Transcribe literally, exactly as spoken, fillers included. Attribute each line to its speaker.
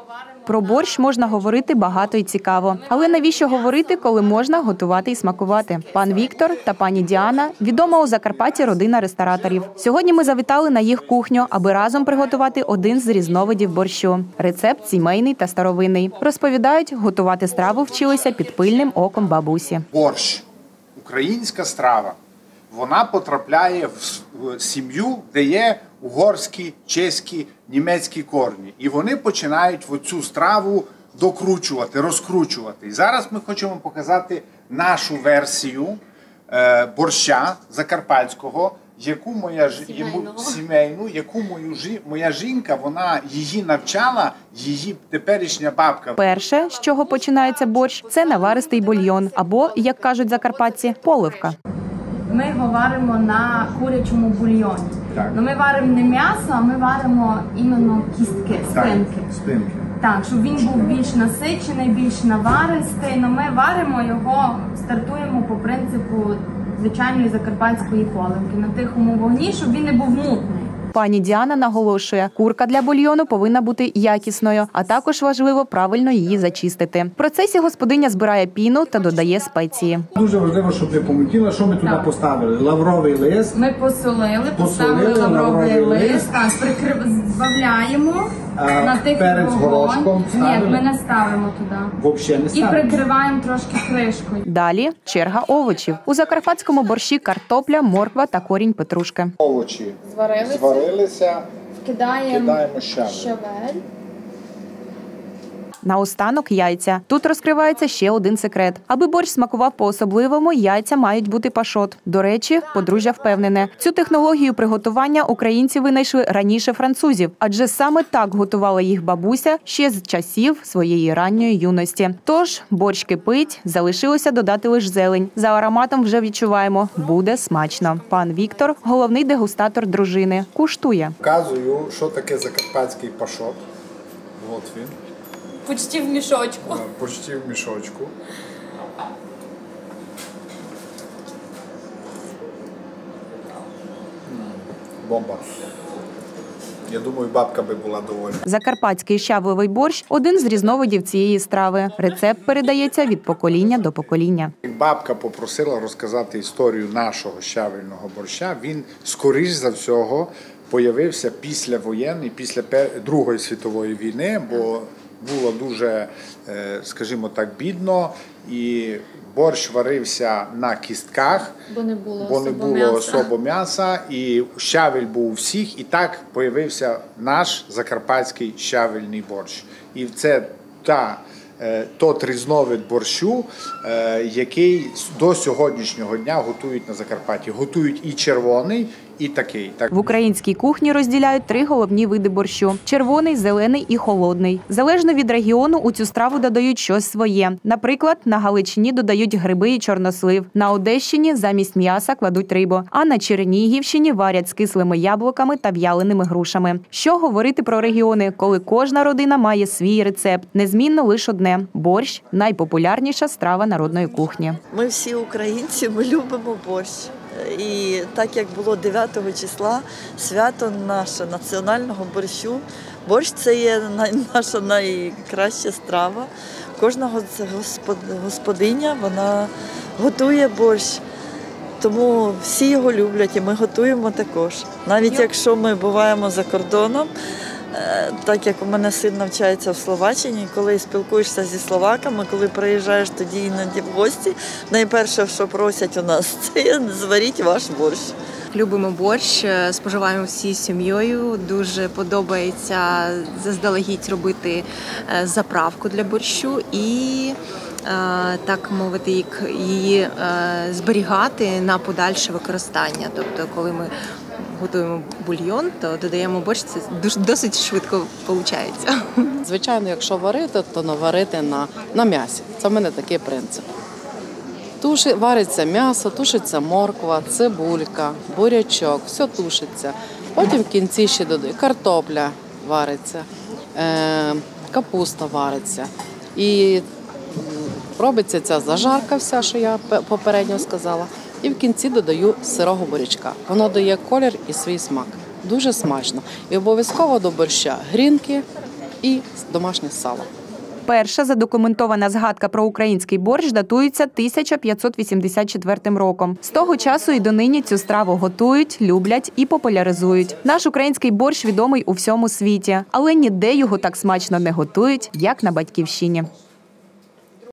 Speaker 1: Про борщ можна говорити багато і цікаво. Але навіщо говорити, коли можна готувати і смакувати? Пан Віктор та пані Діана – відома у Закарпатті родина рестораторів. Сьогодні ми завітали на їх кухню, аби разом приготувати один з різновидів борщу. Рецепт сімейний та старовинний. Розповідають, готувати страву вчилися під пильним оком бабусі.
Speaker 2: Борщ – українська страва. Вона потрапляє в сім'ю, де є угорські, чеські, німецькі корні. І вони починають цю страву докручувати, розкручувати. І зараз ми хочемо показати нашу версію е, борща закарпатського, яку моя сімейну, сімейну, яку мою, моя жінка, вона її навчала, її теперішня бабка.
Speaker 1: Перше, з чого починається борщ, це наваристий бульйон, або, як кажуть закарпатці, поливка.
Speaker 3: Ми його варимо на курячому бульйоні. Ну, ми варимо не м'ясо, а ми варимо іменно кістки, спинки.
Speaker 2: Так, спинки.
Speaker 3: Так, щоб він був більш насичений, більш наваристий. Но ми варимо його, стартуємо по принципу звичайної закарпатської поливки на тихому вогні, щоб він не був мутний.
Speaker 1: Пані Діана наголошує, курка для бульйону повинна бути якісною, а також важливо правильно її зачистити. В процесі господиня збирає піну та додає спеції.
Speaker 4: Дуже важливо, щоб не помутіло, що ми туди так. поставили. Лавровий лист.
Speaker 3: Ми посолили, поставили лавровий лист, так, прикрив... збавляємо на тихий вогонь. Ні, ми не ставимо туди.
Speaker 4: Взагалі не ставимо.
Speaker 3: І прикриваємо трошки кришкою.
Speaker 1: Далі черга овочів. У закарпатському борщі картопля, морква та корінь петрушки.
Speaker 2: Овочі
Speaker 3: зварилися,
Speaker 2: зварилися
Speaker 3: кидаємо,
Speaker 2: кидаємо щавель.
Speaker 3: щавель.
Speaker 1: Наостанок яйця. Тут розкривається ще один секрет. Аби борщ смакував по-особливому, яйця мають бути пашот. До речі, подружжя впевнене, цю технологію приготування українці винайшли раніше французів, адже саме так готувала їх бабуся ще з часів своєї ранньої юності. Тож, борщ кипить, залишилося додати лише зелень. За ароматом вже відчуваємо – буде смачно. Пан Віктор – головний дегустатор дружини. Куштує.
Speaker 2: Показую, що таке закарпатський пашот. От він.
Speaker 3: Почти в мішочку.
Speaker 2: Почти в мішочку. Бомба. Я думаю, бабка би була довольна.
Speaker 1: Закарпатський щавлевий борщ – один з різновидів цієї страви. Рецепт передається від покоління до покоління.
Speaker 2: Бабка попросила розказати історію нашого щавельного борща. Він, скоріш за всього, появився післявоєнний, після Другої світової війни, бо було дуже, скажімо так, бідно, і борщ варився на кістках,
Speaker 3: бо не було,
Speaker 2: бо не було особо м'яса, і щавель був у всіх, і так появився наш закарпатський щавельний борщ. І це та, тот різновид борщу, який до сьогоднішнього дня готують на Закарпатті. Готують і червоний, і такий. Так.
Speaker 1: В українській кухні розділяють три головні види борщу – червоний, зелений і холодний. Залежно від регіону у цю страву додають щось своє. Наприклад, на Галичині додають гриби і чорнослив, на Одещині замість м'яса кладуть рибу, а на Чернігівщині варять з кислими яблуками та в'яленими грушами. Що говорити про регіони, коли кожна родина має свій рецепт? Незмінно лише одне – борщ – найпопулярніша страва народної кухні.
Speaker 5: Ми всі українці, ми любимо борщ. І так як було дев'ятого числа, свято наше національного борщу. Борщ – це є наша найкраща страва. Кожна господиня, вона готує борщ. Тому всі його люблять і ми готуємо також. Навіть якщо ми буваємо за кордоном, так як у мене син навчається в Словаччині, коли спілкуєшся зі словаками, коли приїжджаєш тоді іноді в гості, найперше, що просять у нас, це зваріть ваш борщ.
Speaker 6: Любимо борщ, споживаємо всі сім'єю. Дуже подобається заздалегідь робити заправку для борщу і, так мовити, її зберігати на подальше використання. Тобто, коли ми готуємо бульйон, то додаємо борщ, це дуже, досить швидко виходить.
Speaker 7: Звичайно, якщо варити, то наварити на, на м'ясі. Це в мене такий принцип. Туши, вариться м'ясо, тушиться морква, цибулька, бурячок, все тушиться. Потім в кінці ще додаю картопля вариться, е, капуста вариться. І робиться ця зажарка вся, що я попередньо сказала. І в кінці додаю сирого бурячка. Воно дає колір і свій смак. Дуже смачно. І обов'язково до борща грінки і домашнє сало.
Speaker 1: Перша задокументована згадка про український борщ датується тисяча п'ятсот вісімдесят четвертим роком. З того часу і донині цю страву готують, люблять і популяризують. Наш український борщ відомий у всьому світі, але ніде його так смачно не готують, як на Батьківщині.